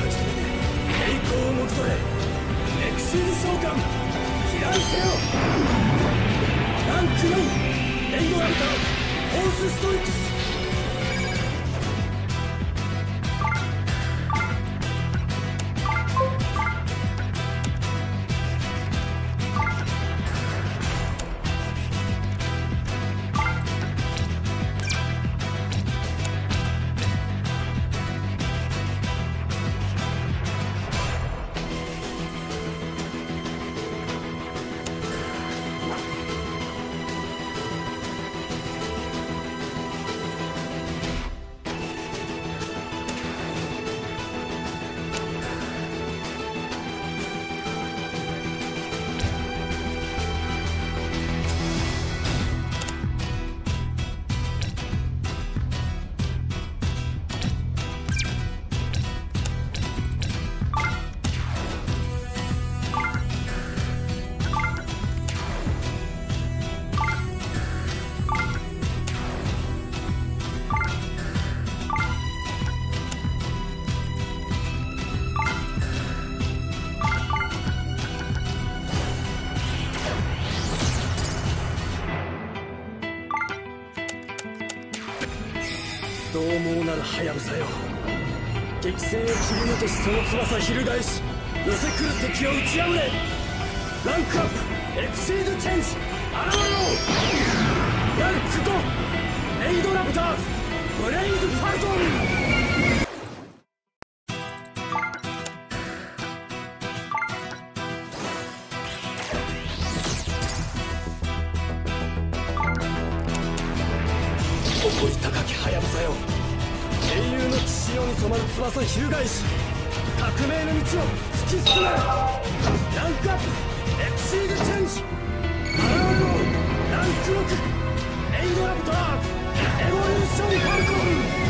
かき止めて栄光をもぎ取れ。エクシール召喚飛来せよ。ランク4エンドランターフォースストリックス。獰猛なるハヤブサよ。激戦を切り抜けしその翼翻し寄せ来る敵を打ち破れ。ランクアップエクシードチェンジ現れろ。ランク5エイドラプターズブレイズファイトン。誇り高きハヤブサよ。英雄の血潮に染まる翼翻し革命の道を突き進め。ランクアップエクシードチェンジ現れろ。ランク6エイドラプターズエボリューションファルコン。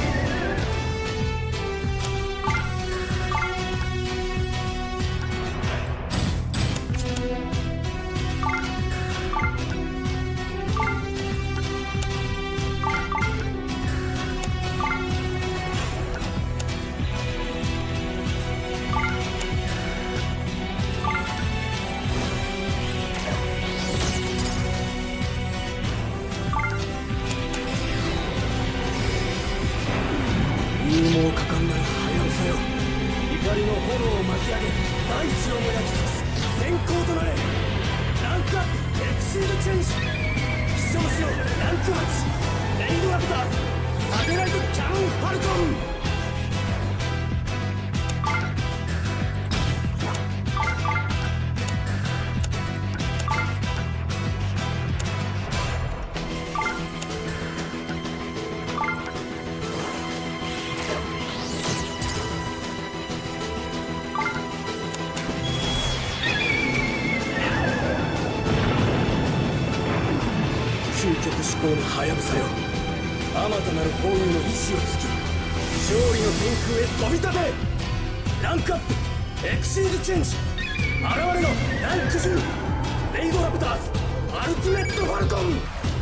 勇猛果敢なるハヤブサよ。怒りの炎を巻き上げ大地をも焼き尽くす先行となれ。ランクアップエクシードチェンジ飛翔しろ。ランク8エイドラプターズサテライトキャノンファルコン。究極志向のハヤブサよ。あまたなる法優の意志を突き勝利の天空へ飛び立て。ランクアップエクシードチェンジ現れろ。ランク10レイドラプターズアルティメットファルコン。